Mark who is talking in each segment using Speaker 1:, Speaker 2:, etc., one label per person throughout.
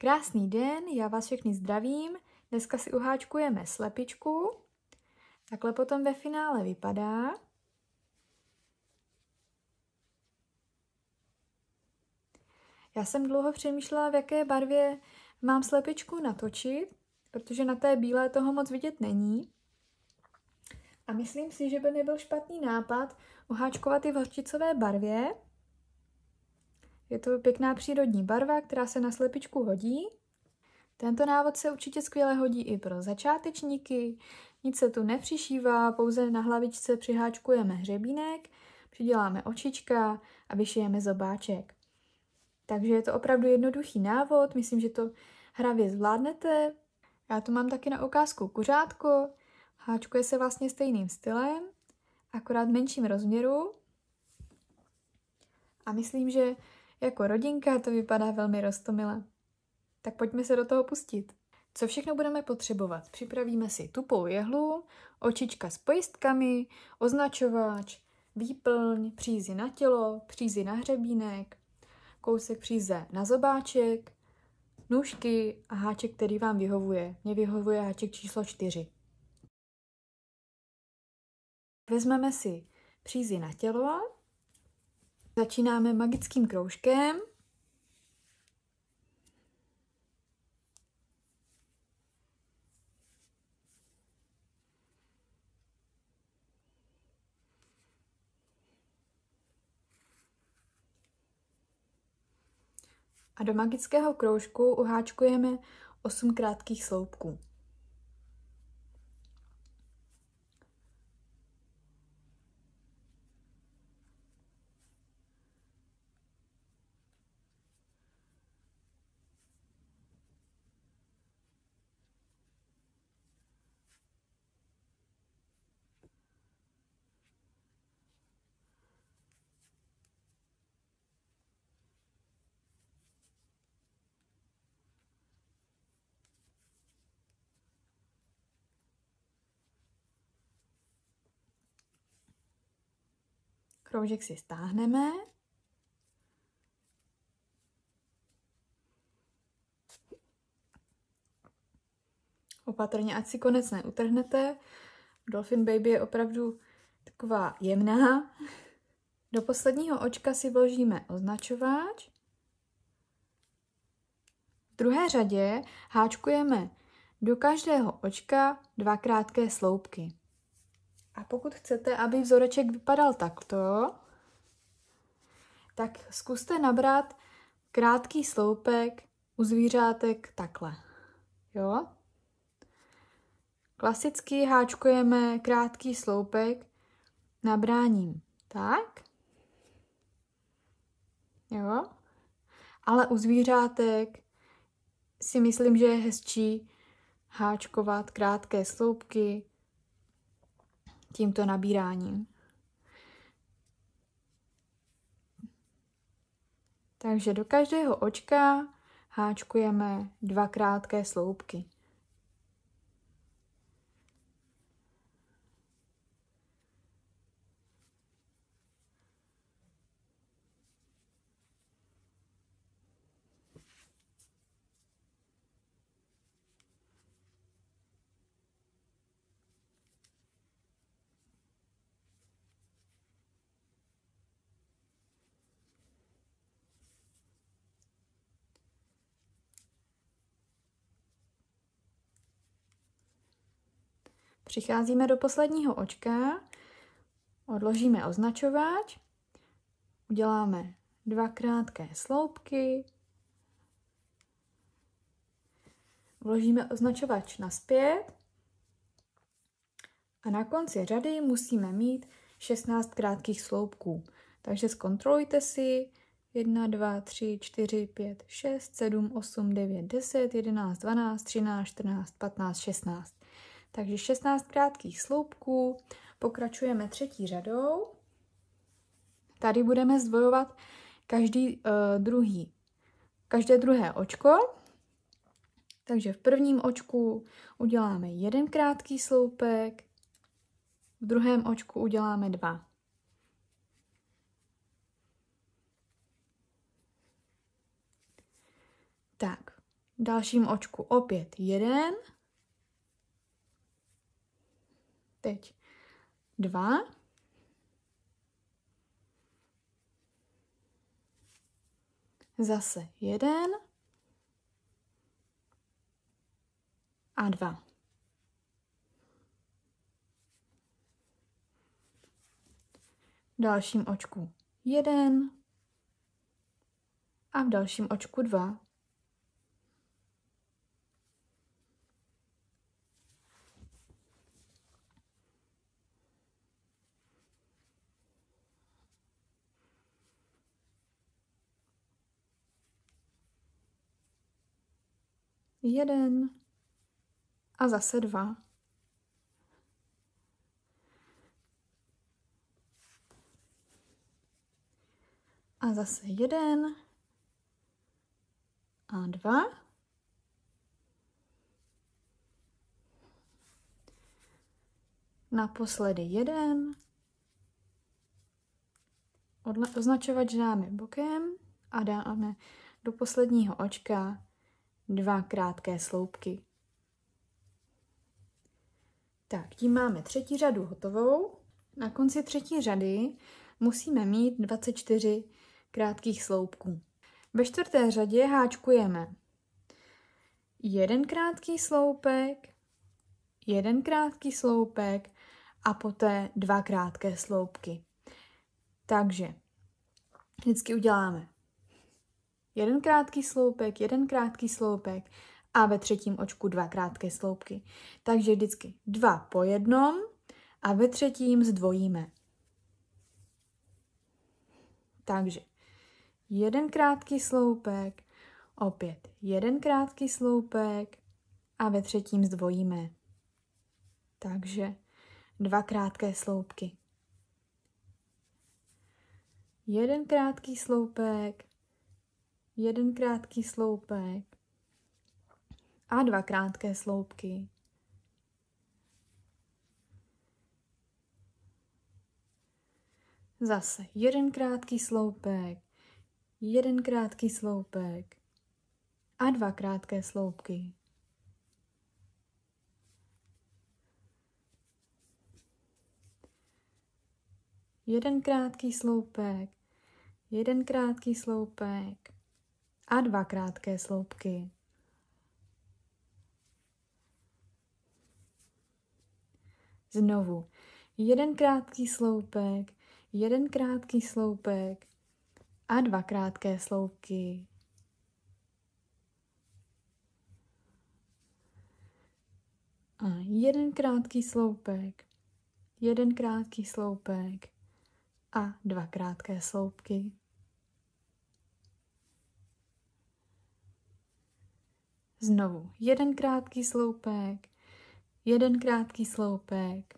Speaker 1: Krásný den, já vás všechny zdravím. Dneska si uháčkujeme slepičku. Takhle potom ve finále vypadá. Já jsem dlouho přemýšlela, v jaké barvě mám slepičku natočit, protože na té bílé toho moc vidět není. A myslím si, že by nebyl špatný nápad uháčkovat i v hořčicové barvě. Je to pěkná přírodní barva, která se na slepičku hodí. Tento návod se určitě skvěle hodí i pro začátečníky. Nic se tu nepřišívá, pouze na hlavičce přiháčkujeme hřebínek, přiděláme očička a vyšijeme zobáček. Takže je to opravdu jednoduchý návod, myslím, že to hravě zvládnete. Já tu mám taky na ukázku kuřátko, háčkuje se vlastně stejným stylem, akorát v menším rozměru. A myslím, že jako rodinka to vypadá velmi roztomile. Tak pojďme se do toho pustit. Co všechno budeme potřebovat? Připravíme si tupou jehlu, očička s pojistkami, označovač, výplň, přízy na tělo, přízy na hřebínek, kousek příze na zobáček, nůžky a háček, který vám vyhovuje. Mně vyhovuje háček číslo 4. Vezmeme si přízy na tělo, začínáme magickým kroužkem. A do magického kroužku uháčkujeme 8 krátkých sloupků. Kroužek si stáhneme. Opatrně, ať si konec neutrhnete. Dolphin Baby je opravdu taková jemná. Do posledního očka si vložíme označováč. V druhé řadě háčkujeme do každého očka 2 krátké sloupky. A pokud chcete, aby vzoreček vypadal takto, tak zkuste nabrat krátký sloupek u zvířátek takhle. Jo? Klasicky háčkujeme krátký sloupek nabráním tak. Jo? Ale u zvířátek si myslím, že je hezčí háčkovat krátké sloupky tímto nabíráním. Takže do každého očka háčkujeme 2 krátké sloupky. Přicházíme do posledního očka, odložíme označováč, uděláme 2 krátké sloupky, vložíme označovač nazpět a na konci řady musíme mít 16 krátkých sloupků. Takže zkontrolujte si 1, 2, 3, 4, 5, 6, 7, 8, 9, 10, 11, 12, 13, 14, 15, 16. Takže 16 krátkých sloupků, pokračujeme 3. řadou. Tady budeme zdvojovat každé druhé očko. Takže v prvním očku uděláme 1 krátký sloupek, v druhém očku uděláme 2. Tak, V dalším očku opět 1. Teď 2. Zase 1 a 2. V dalším očku 1 a v dalším očku 2. Jeden a zase 2. A zase 1 a 2. Naposledy 1. Označovač dáme bokem a dáme do posledního očka 2 krátké sloupky. Tak, tím máme třetí řadu hotovou. Na konci třetí řady musíme mít 24 krátkých sloupků. Ve čtvrté řadě háčkujeme 1 krátký sloupek, 1 krátký sloupek a poté 2 krátké sloupky. Takže vždycky uděláme 1 krátký sloupek, 1 krátký sloupek a ve třetím očku 2 krátké sloupky. Takže vždycky 2 po jednom a ve třetím zdvojíme. Takže 1 krátký sloupek, opět 1 krátký sloupek a ve třetím zdvojíme. Takže 2 krátké sloupky. 1 krátký sloupek, 1 krátký sloupek a 2 krátké sloupky. Zase 1 krátký sloupek, 1 krátký sloupek a 2 krátké sloupky. Jeden krátký sloupek, 1 krátký sloupek a 2 krátké sloupky. Znovu 1 krátký sloupek, 1 krátký sloupek a 2 krátké sloupky. A 1 krátký sloupek, 1 krátký sloupek a 2 krátké sloupky. Znovu 1 krátký sloupek, 1 krátký sloupek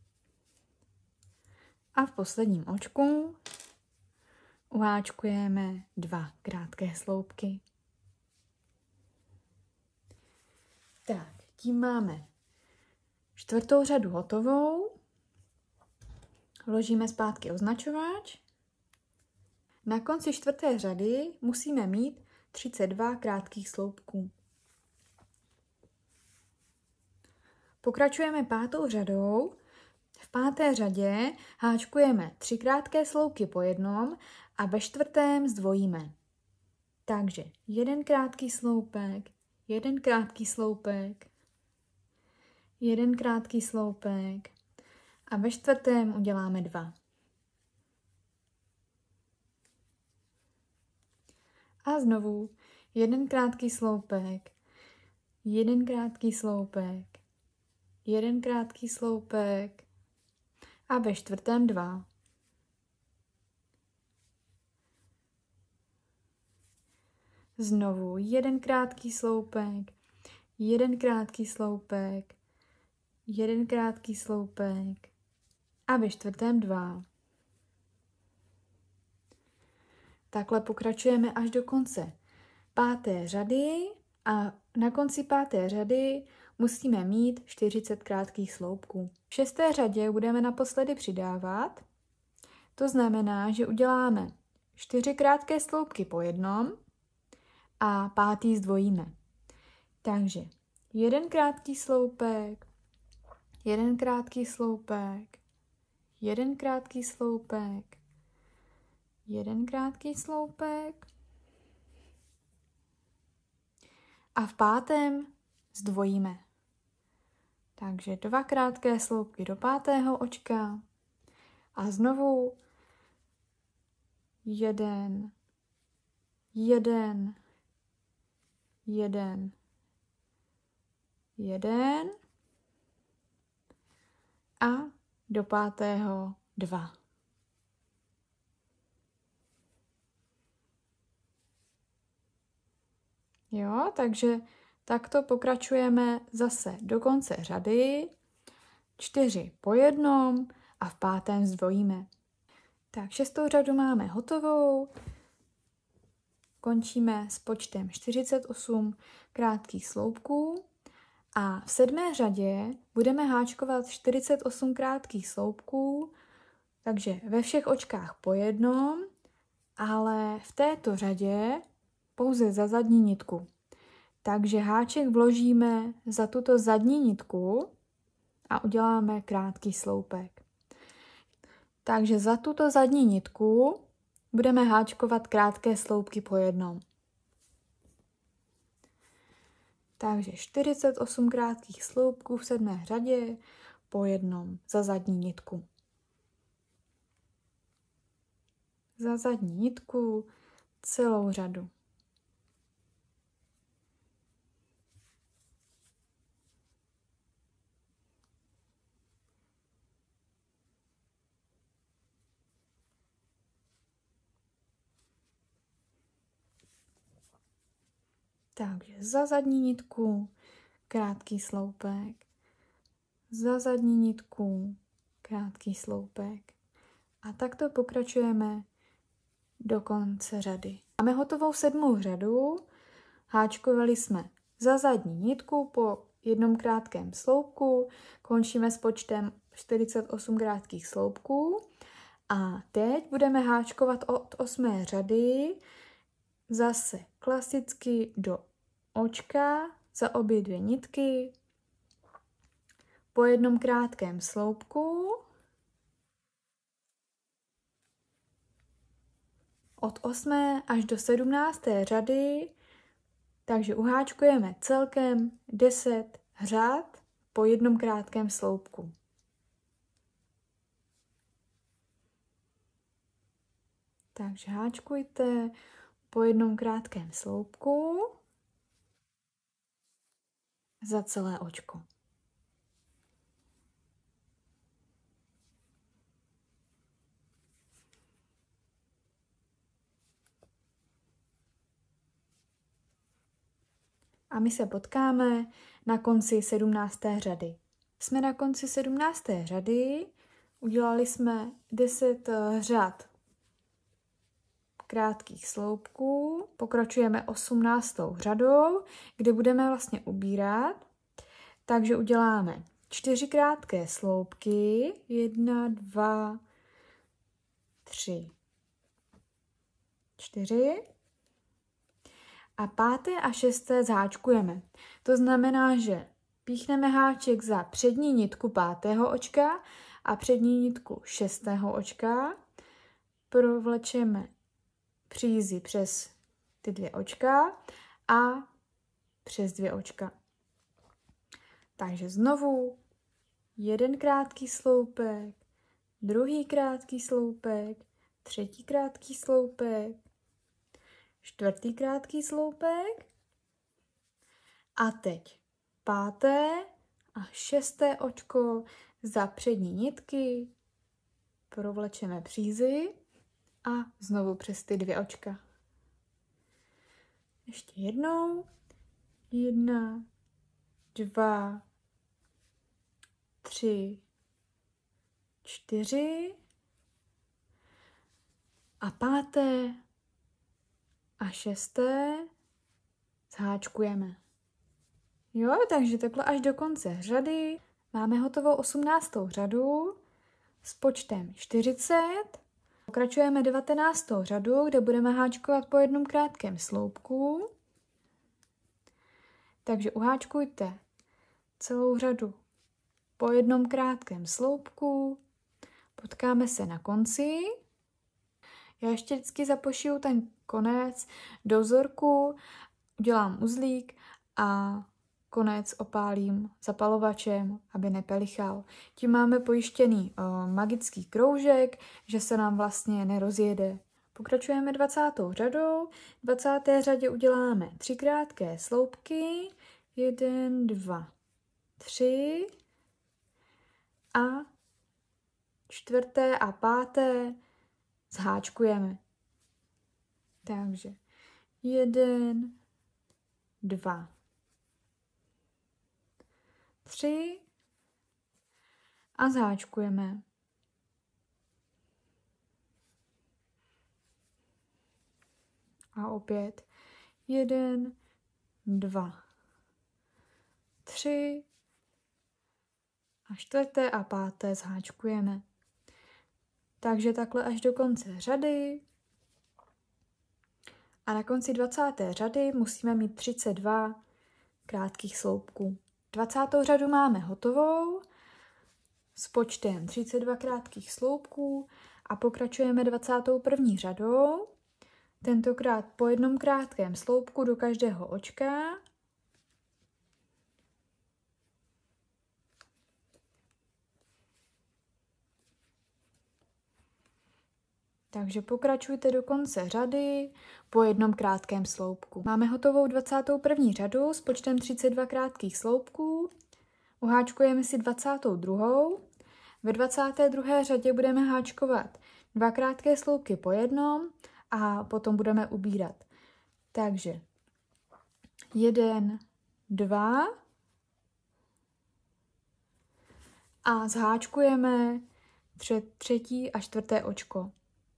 Speaker 1: a v posledním očku uháčkujeme 2 krátké sloupky. Tak, tím máme čtvrtou řadu hotovou. Vložíme zpátky označovač. Na konci čtvrté řady musíme mít 32 krátkých sloupků. Pokračujeme pátou řadou. V páté řadě háčkujeme 3 krátké sloupky po jednom a ve čtvrtém zdvojíme. Takže 1 krátký sloupek, 1 krátký sloupek, 1 krátký sloupek a ve čtvrtém uděláme 2. A znovu 1 krátký sloupek, 1 krátký sloupek, 1 krátký sloupek a ve čtvrtém 2. Znovu 1 krátký sloupek, 1 krátký sloupek, 1 krátký sloupek a ve čtvrtém 2. Takhle pokračujeme až do konce páté řady a na konci páté řady musíme mít 40 krátkých sloupků. V šesté řadě budeme naposledy přidávat. To znamená, že uděláme 4 krátké sloupky po jednom a pátý zdvojíme. Takže jeden krátký sloupek, jeden krátký sloupek, jeden krátký sloupek, jeden krátký sloupek a v pátém zdvojíme. Takže 2 krátké sloupky do 5. očka a znovu 1, 1, 1, 1 a do 5. 2. Jo, takže takto pokračujeme zase do konce řady. 4 po jednom a v 5. zdvojíme. Tak 6. řadu máme hotovou. Končíme s počtem 48 krátkých sloupků a v 7. řadě budeme háčkovat 48 krátkých sloupků, takže ve všech očkách po jednom, ale v této řadě pouze za zadní nitku. Takže háček vložíme za tuto zadní nitku a uděláme krátký sloupek. Takže za tuto zadní nitku budeme háčkovat krátké sloupky po jednom. Takže 48 krátkých sloupků v 7. řadě po jednom za zadní nitku. Za zadní nitku celou řadu. Takže za zadní nitku krátký sloupek, za zadní nitku krátký sloupek a takto pokračujeme do konce řady. Máme hotovou 7. řadu, háčkovali jsme za zadní nitku po jednom krátkém sloupku, končíme s počtem 48 krátkých sloupků a teď budeme háčkovat od 8. řady zase klasicky do očka za obě dvě nitky po jednom krátkém sloupku od 8. až do 17. řady, takže uháčkujeme celkem 10 řad po jednom krátkém sloupku. Takže háčkujte po jednom krátkém sloupku za celé očko. A my se potkáme na konci 17. řady. Jsme na konci 17. řady, udělali jsme 10 řad krátkých sloupků, pokračujeme 18. řadou, kde budeme vlastně ubírat. Takže uděláme 4 krátké sloupky, 1, 2, 3, 4. A 5. a 6. zháčkujeme. To znamená, že píchneme háček za přední nitku 5. očka a přední nitku 6. očka. Provlečeme přízi přes ty 2 očka a přes 2 očka. Takže znovu 1 krátký sloupek, 2. krátký sloupek, 3. krátký sloupek, 4. krátký sloupek a teď 5. a 6. očko za přední nitky, provlečeme přízi a znovu přes ty 2 očka. Ještě jednou. 1, 2, 3, 4 a 5. a 6. zháčkujeme. Jo, takže takhle až do konce řady. Máme hotovou 18. řadu s počtem 40. Pokračujeme 19. řadu, kde budeme háčkovat po jednom krátkém sloupku. Takže uháčkujte celou řadu po jednom krátkém sloupku, potkáme se na konci. Já ještě vždycky zapošiju ten konec do vzorku, udělám uzlík a konec opálím zapalovačem, aby nepelichal. Tím máme pojištěný magický kroužek, že se nám vlastně nerozjede. Pokračujeme 20. řadou. V 20. řadě uděláme 3 krátké sloupky. 1, 2, 3 a 4. a 5. zháčkujeme. Takže 1, 2, 3 a zháčkujeme. A opět 1, 2, 3 a 4. a 5. zháčkujeme. Takže takhle až do konce řady. A na konci 20. řady musíme mít 32 krátkých sloupků. 20. řadu máme hotovou s počtem 32 krátkých sloupků a pokračujeme 21. řadou. Tentokrát po jednom krátkém sloupku do každého očka. Takže pokračujte do konce řady po jednom krátkém sloupku. Máme hotovou 21. řadu s počtem 32 krátkých sloupků. Uháčkujeme si 22. Ve 22. řadě budeme háčkovat 2 krátké sloupky po jednom a potom budeme ubírat. Takže 1, 2 a zháčkujeme 3. a 4. očko.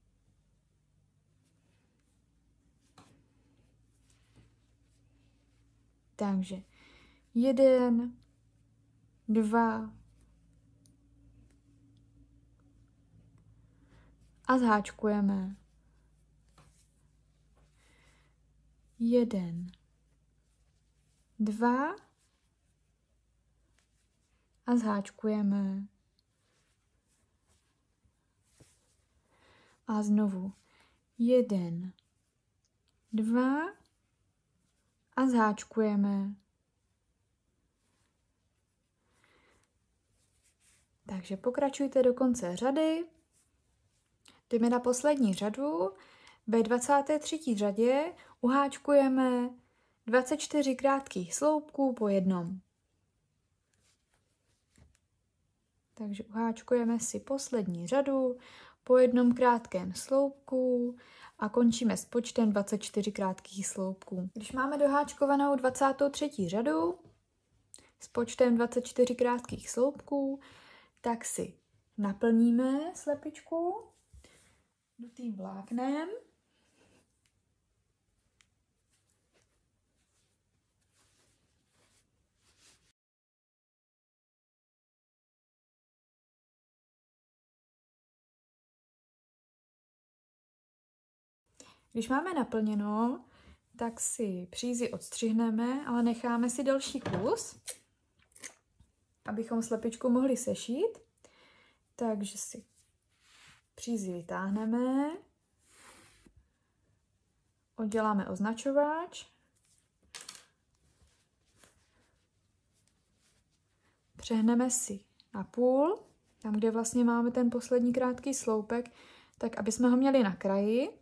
Speaker 1: Takže 1, 2 a zháčkujeme. 1, 2 a zháčkujeme. A znovu 1, 2 a zháčkujeme. Takže pokračujte do konce řady. Jdeme na poslední řadu. Ve 23. řadě uháčkujeme 24 krátkých sloupků po jednom. Takže uháčkujeme si poslední řadu po jednom krátkém sloupku a končíme s počtem 24 krátkých sloupků. Když máme doháčkovanou 23. řadu s počtem 24 krátkých sloupků, tak si naplníme slepičku dutým vláknem. Když máme naplněno, tak si přízy odstřihneme, ale necháme si další kus, abychom slepičku mohli sešít. Takže si přízy vytáhneme, odděláme označováč, přehneme si na půl, tam, kde vlastně máme ten poslední krátký sloupek, tak aby jsme ho měli na kraji.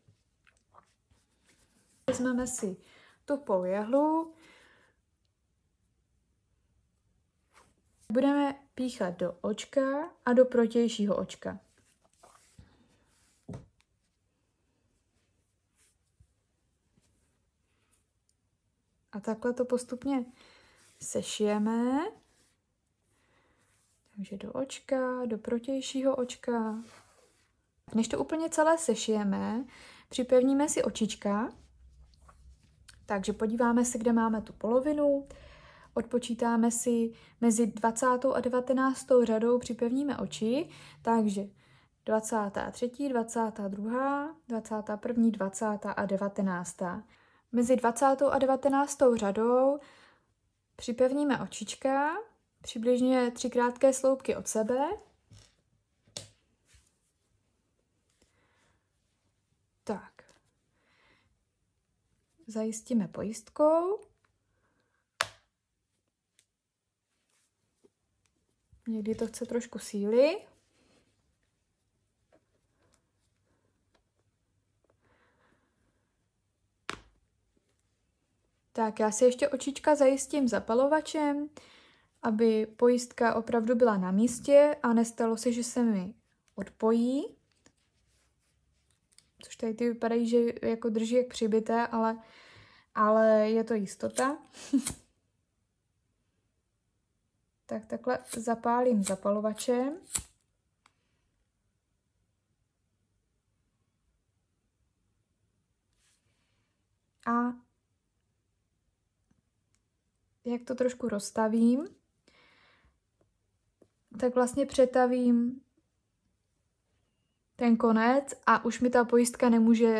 Speaker 1: Vezmeme si tupou jehlu, budeme píchat do očka a do protějšího očka. A takhle to postupně sešijeme. Takže do očka, do protějšího očka. Než to úplně celé sešijeme, připevníme si očička. Takže podíváme se, kde máme tu polovinu. Odpočítáme si mezi 20. a 19. řadou, připevníme oči. Takže 23., 22., 21., 20. a 19. Mezi 20. a 19. řadou Připevníme očička, přibližně 3 krátké sloupky od sebe. Tak. Zajistíme pojistkou. Někdy to chce trošku síly. Tak, já si ještě očička zajistím zapalovačem, aby pojistka opravdu byla na místě a nestalo se, že se mi odpojí. Což tady ty vypadají, že jako drží jak přibité, ale je to jistota. Tak takhle zapálím zapalovačem. A jak to trošku rozstavím, tak vlastně přetavím ten konec a už mi ta pojistka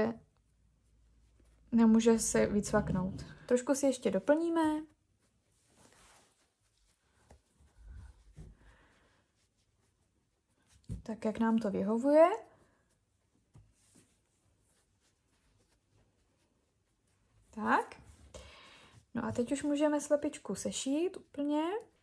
Speaker 1: nemůže se vycvaknout. Trošku si ještě doplníme. Tak, jak nám to vyhovuje. Tak. No a teď už můžeme slepičku sešít úplně.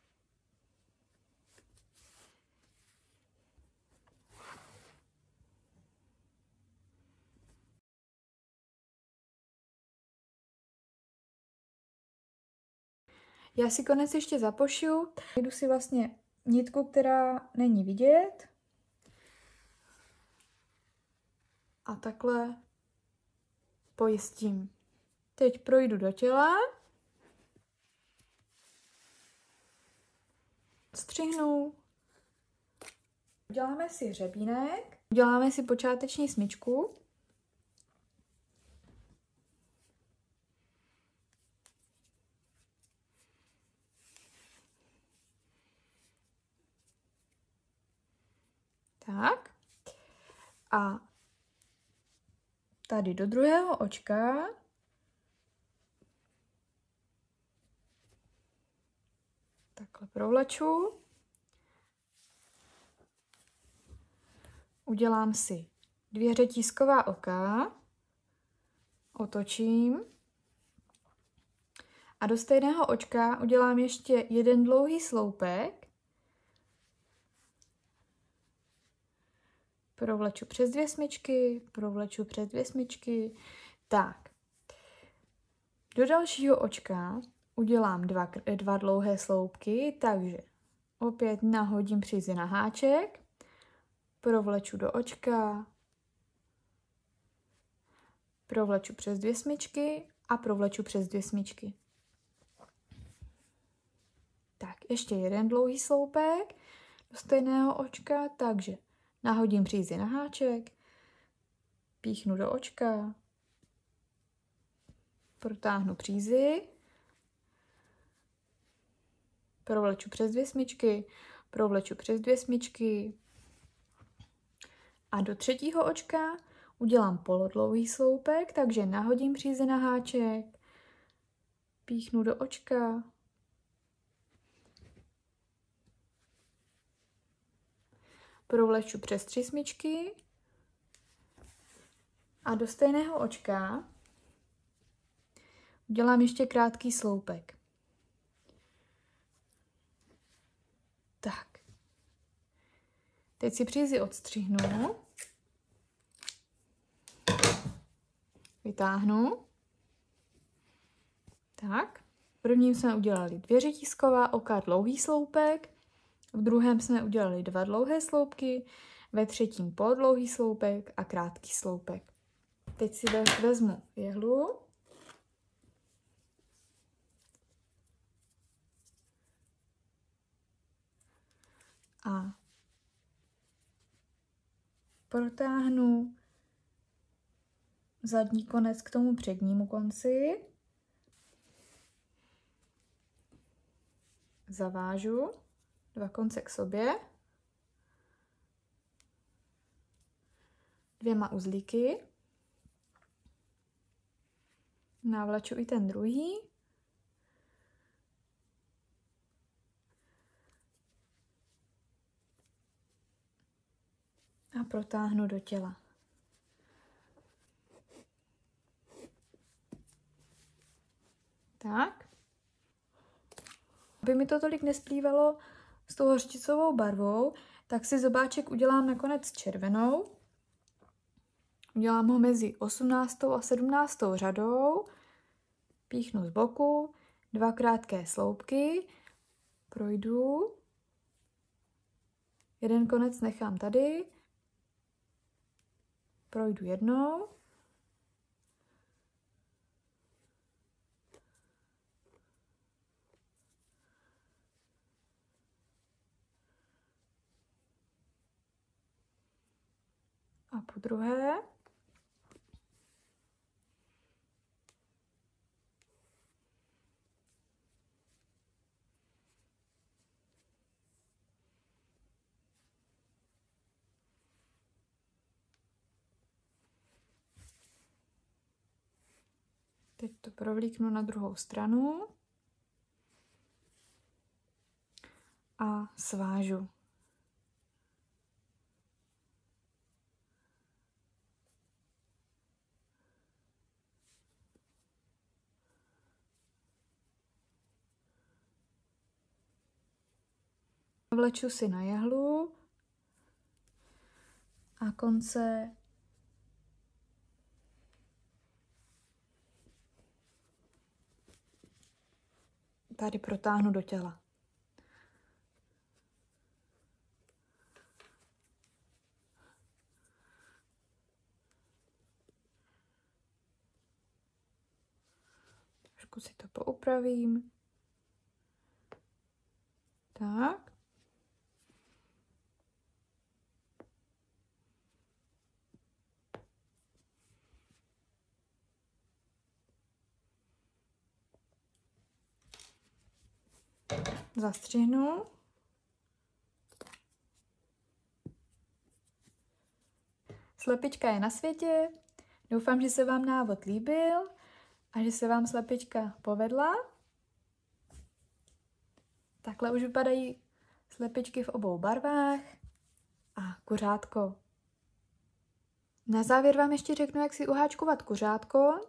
Speaker 1: Já si konec ještě zapošiju. Jdu si vlastně nitku, která není vidět. A takhle pojistím. Teď projdu do těla. Střihnu. Uděláme si hřebínek. Uděláme si počáteční smyčku. Tak. A tady do druhého očka takhle provleču. Udělám si 2 řetízková oka. Otočím. A do stejného očka udělám ještě 1 dlouhý sloupek. Provleču přes 2 smyčky, provleču přes 2 smyčky. Tak. Do dalšího očka udělám 2 dlouhé sloupky, takže opět nahodím přízy na háček, provleču do očka, provleču přes 2 smyčky a provleču přes 2 smyčky. Tak, ještě 1 dlouhý sloupek do stejného očka, takže nahodím přízy na háček, píchnu do očka, protáhnu přízy, provleču přes 2 smyčky, provleču přes 2 smyčky a do třetího očka udělám polodlouhý sloupek, takže nahodím přízy na háček, píchnu do očka, provleču přes 3 smyčky a do stejného očka udělám ještě krátký sloupek. Tak. Teď si přízy odstřihnu. Vytáhnu. Tak. V prvním jsme udělali 2 řetízková oka, dlouhý sloupek. V druhém jsme udělali 2 dlouhé sloupky. Ve třetím poldlouhý sloupek a krátký sloupek. Teď si vezmu jehlu. A protáhnu zadní konec k tomu přednímu konci. Zavážu 2 konce k sobě. 2 uzlíky. Navlaču i ten druhý. a protáhnu do těla. Tak. Aby mi to tolik nesplývalo s tou hořčicovou barvou, tak si zobáček udělám nakonec červenou. Udělám ho mezi 18. a 17. řadou. Píchnu z boku, 2 krátké sloupky, projdu. Jeden konec nechám tady. Projdu jednou. A po druhé. Teď to provlíknu na druhou stranu a svážu. Vleču si na jehlu a konce tady protáhnu do těla. Trošku si to poupravím. Tak. Zastřihnu. Slepička je na světě. Doufám, že se vám návod líbil a že se vám slepička povedla. Takhle už vypadají slepičky v obou barvách a kuřátko. Na závěr vám ještě řeknu, jak si uháčkovat kuřátko.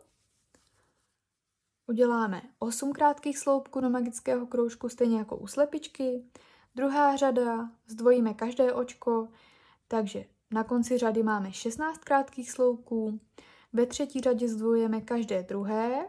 Speaker 1: Uděláme 8 krátkých sloupků do magického kroužku, stejně jako u slepičky. Druhá řada, zdvojíme každé očko, takže na konci řady máme 16 krátkých sloupků. Ve třetí řadě zdvojujeme každé druhé,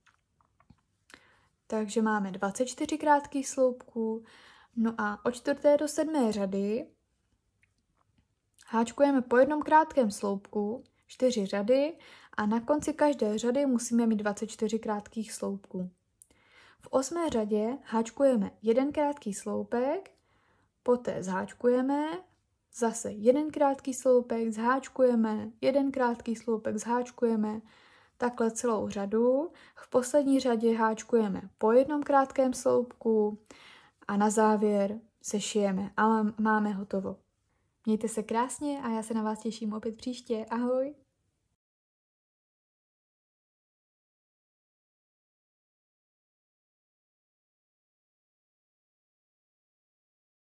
Speaker 1: takže máme 24 krátkých sloupků. No a od 4. do 7. řady háčkujeme po jednom krátkém sloupku, 4 řady a na konci každé řady musíme mít 24 krátkých sloupků. V 8. řadě háčkujeme jeden krátký sloupek, poté zháčkujeme, zase jeden krátký sloupek, zháčkujeme, jeden krátký sloupek, zháčkujeme, takhle celou řadu. V poslední řadě háčkujeme po jednom krátkém sloupku a na závěr sešijeme a máme hotovo. Mějte se krásně a já se na vás těším opět příště. Ahoj!